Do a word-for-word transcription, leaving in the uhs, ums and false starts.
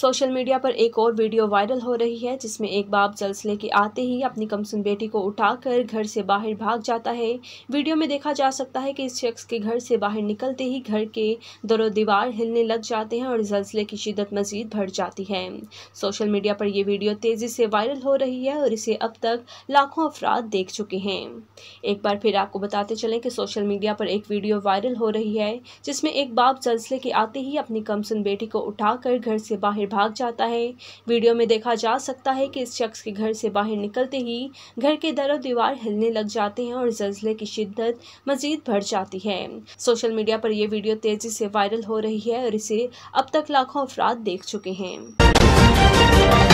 Social media पर एक और वीडियो वायरल हो रही है जिसमें एक बाप जल्स लेके आते ही अपनी कमसिन बेटी को उठाकर घर से बाहर भाग जाता है। वीडियो में देखा जा सकता है कि इस शख्स के घर से बाहर निकलते ही घर के दरो दीवार हिलने लग जाते हैं और जल्सले की शिद्दत मजीद बढ़ जाती है। सोशल मीडिया पर यह वीडियो तेजी से वायरल हो रही है और इसे अब तक लाखों अफराद देख चुके हैं। एक बार फिर आपको बताते चलें कि सोशल मीडिया पर एक वीडियो वायरल हो रही है जिसमें एक बाप जल्स लेके आते ही अपनी कमसिन बेटी को उठाकर घर से बाहर भाग जाता है। वीडियो में देखा जा सकता है कि इस शख्स के घर से बाहर निकलते ही घर के दरो दीवार हिलने लग जाते हैं और जल्जले की शिद्दत मजीद बढ़ जाती है। सोशल मीडिया पर यह वीडियो तेजी से वायरल हो रही है और इसे अब तक लाखों अफराद देख चुके हैं।